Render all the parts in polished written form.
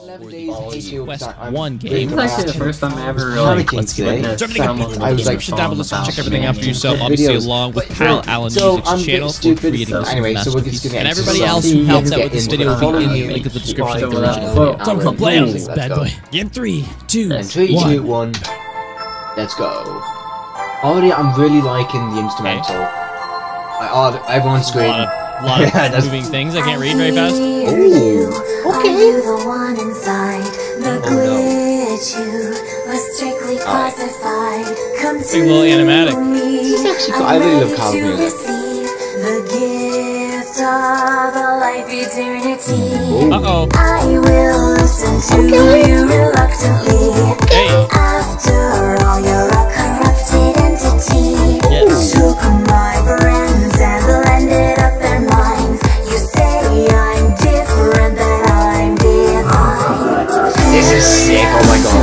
Quest 1 game. This is actually the first time I ever really witnessed I was like, down below, check everything out for yourself. Obviously, along with Kyle Allen Music's channel for creating this masterpiece. And everybody else who helps out with this video will be in the link in the description of the original video. Time to play on this bad boy. In 3, 2, 1. Let's go. Already, I'm really liking the instrumental. Everyone's screaming. A lot of moving things I can't read very fast. Oh, okay. Big little animatic. This is actually cool. I really love Kyle's music. Uh-oh. I will listen to you reluctantly. Hey. After all, you're a corrupted entity. Yes. Took my friends and blended up their minds. You say I'm different, that I'm divine. This is sick, oh my god.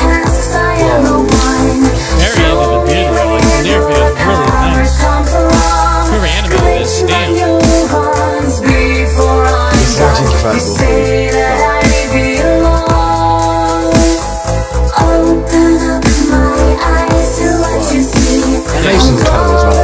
Very into the video, like the lyric video is really nice. Whoever animated this, damn. This is actually incredible. Animation's incredible as well.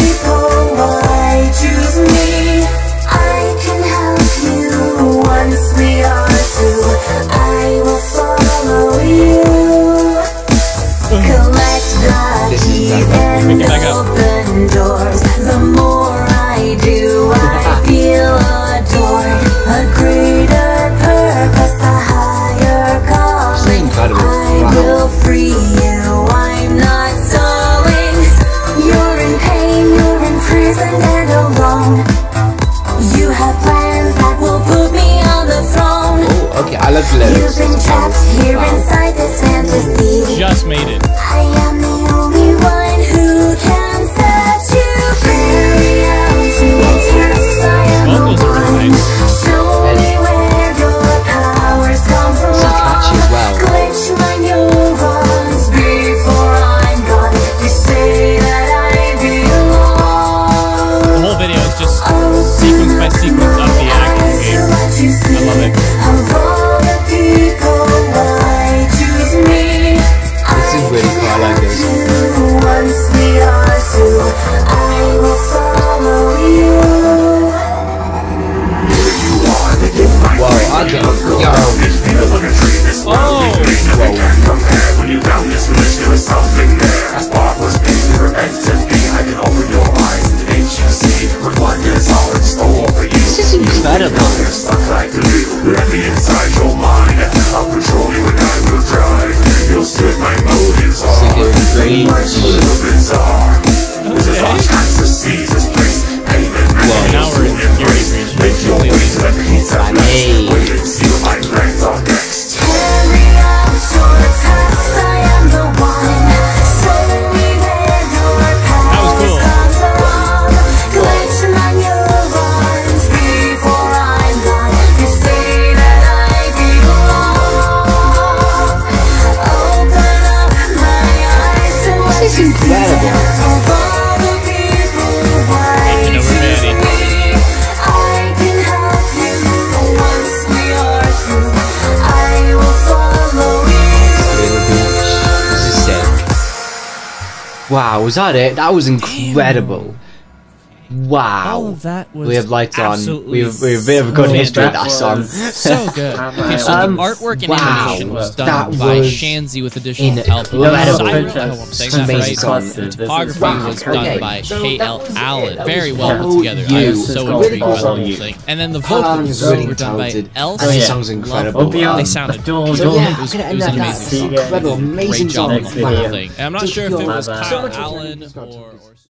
Pick it back up. Open doors. The more I do, I feel adored. A greater purpose, a higher calling. I will free you. I'm not stalling. You're in pain, you're imprisoned and alone. You have plans that will put me on the throne. Oh, okay, I love the lyrics. You've been trapped here inside this fantasy. Just made it. I am the only one who can set you free. Vocals are really nice. Show me where your powers come from. This is catchy as well. Glitch my neurons before I'm gone. You say that I belong. The whole video is just sequence by sequence of the acting game. I love it. Of all the people, why choose me? This is really cool, I like this. Once we are two, I will follow you. Whoa, okay. Yo. Oh! This is incredible. Now we're in Fury Bridge. Carry out your tasks, I am the one. Show me where your powers come from. Glitch my neurons before I'm gone. You say that I belong. Open up my eyes to what This is you see. incredible. Of all the people, why Taking over choose Manny. me? I can help you once we are through. I will follow you. This is sick. Wow, was that it? That was incredible. Wow. All of that was We have lights on. absolutely We have a bit of a good history with that song. so good. Okay, so the artwork and wow. animation was done That by was Shanzi with additional help. incredible. I hope I'm saying that Amazing right. song. The topography was done by K.L. Allen. Very well put together. I You. was so intrigued by the whole thing. And then the vocals really were done by talented. Elsa. This song's incredible. They sounded So it yeah, was I'm gonna an end that. amazing song. Incredible, amazing Great job song. on the whole thing. And I'm not sure if it was So Kyle much Allen or